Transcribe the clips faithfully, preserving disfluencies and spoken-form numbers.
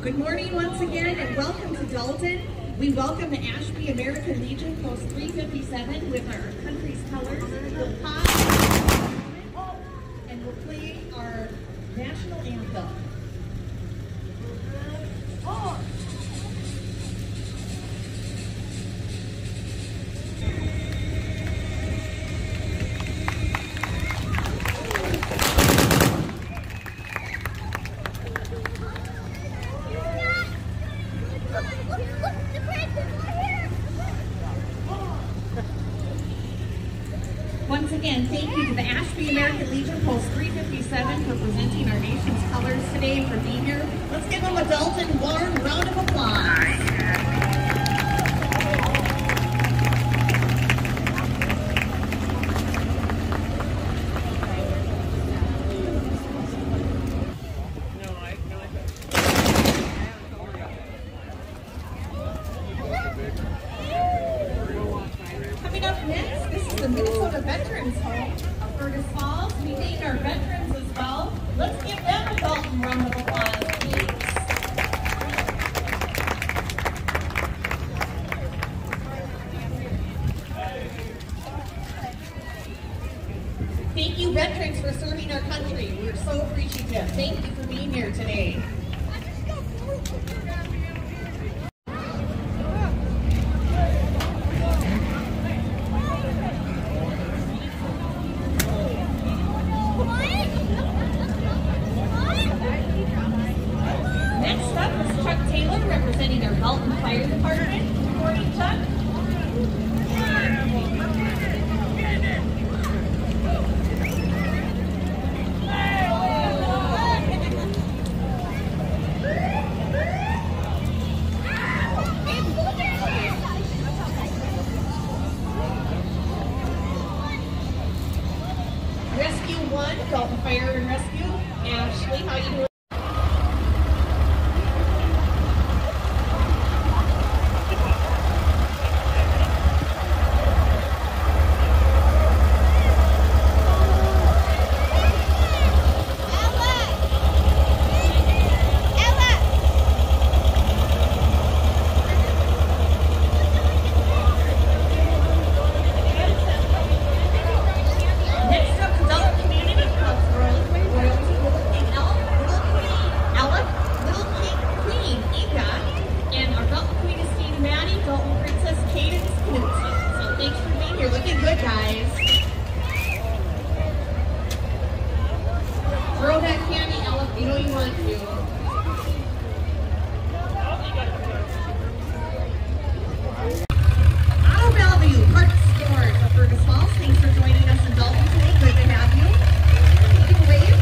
Good morning once again and welcome to Dalton. We welcome the Ashby American Legion Post three fifty-seven with our country's colors. We'll pause and we'll play our national anthem. Oh. Once again, thank you to the Ashby American Legion Post three fifty-seven for presenting our nation's colors today and for being here. Let's give them a Dalton warm round of applause. Coming up next, this is the Minnesota Veterans Home of Fergus Falls. We thank our veterans as well. Let's give them a Dalton round of applause, please. Thank you, veterans, for serving our country. We're so appreciative. Thank you for being here today. Next up is Chuck Taylor representing our Dalton Fire Department. Good morning, Chuck. Rescue one, Dalton Fire and Rescue. Ashley, how you doing? You're looking good, guys. Throw that candy, Ella. You know you want to. Auto Bellevue, Parts Stores of Fergus Falls. Thanks for joining us in Dalton today. Good to have you. Give a wave.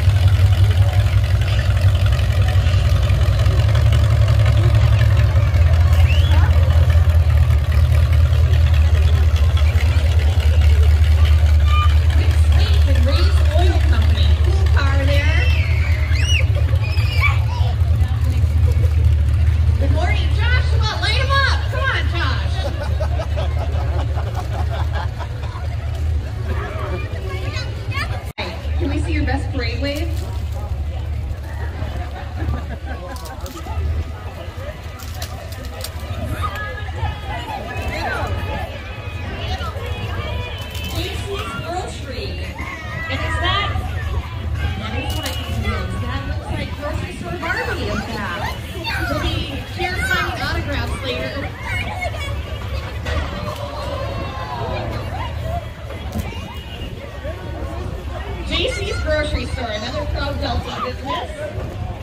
Can we see your best parade wave? J C's Grocery. And is that, that is what I can do. That looks like Grocery Store Barbie, in fact. We'll be here signing autographs later. J C's Grocery Store, another proud Dalton business.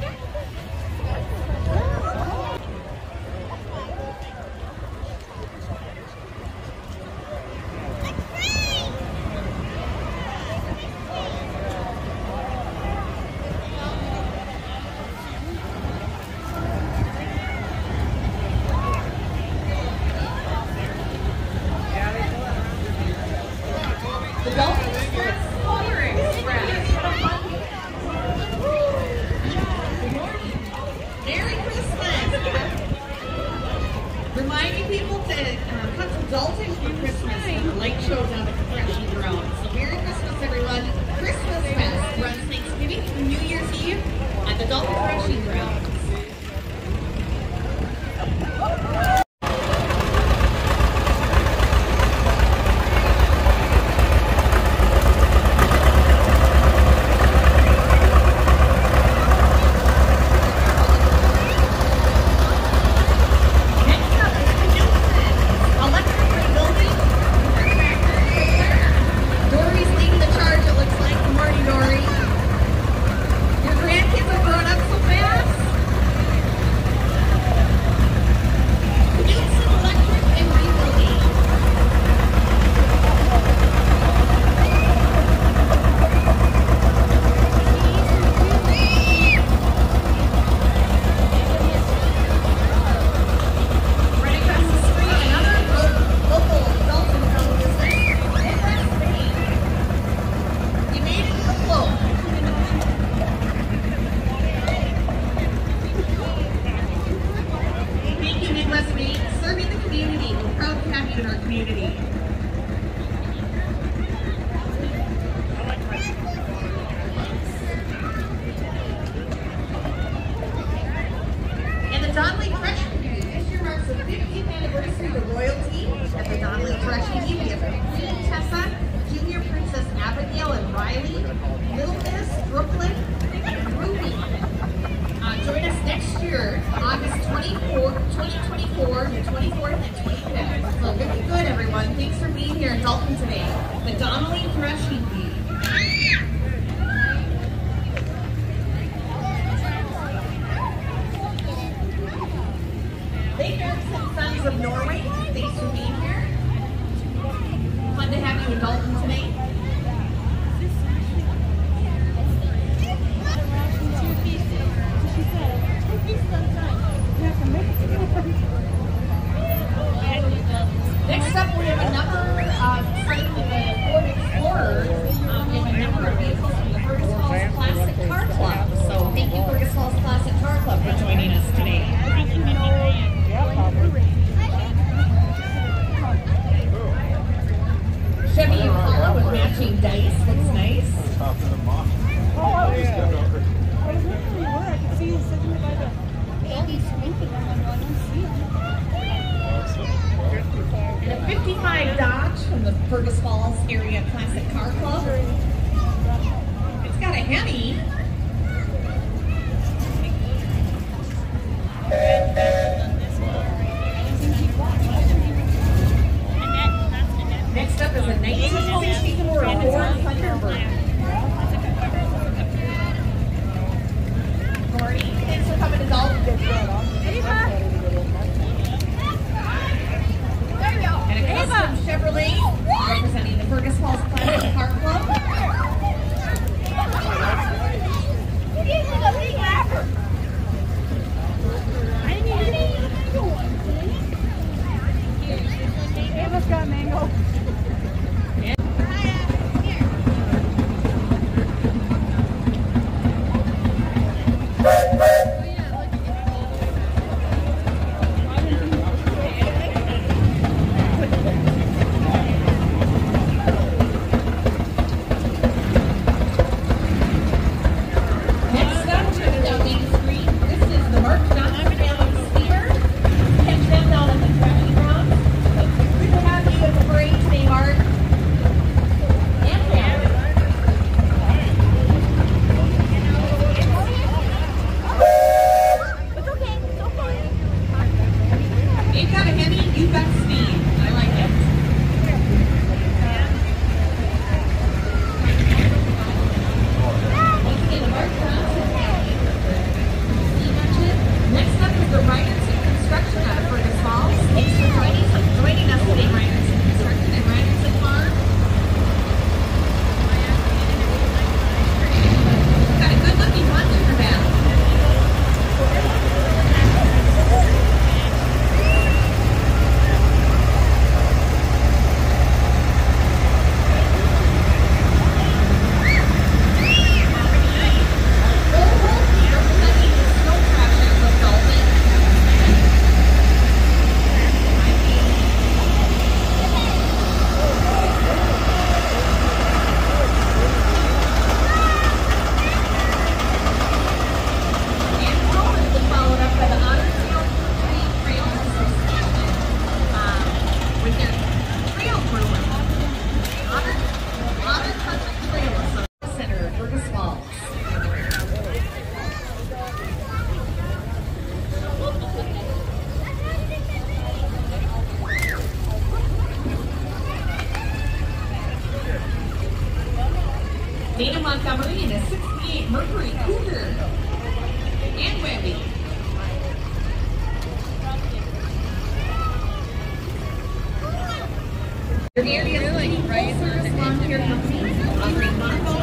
The Dalton Express Polar Express. Montgomery in a sixty-eight Mercury Cougar. And Webby. Your area leading full-service lawn care company offering lawn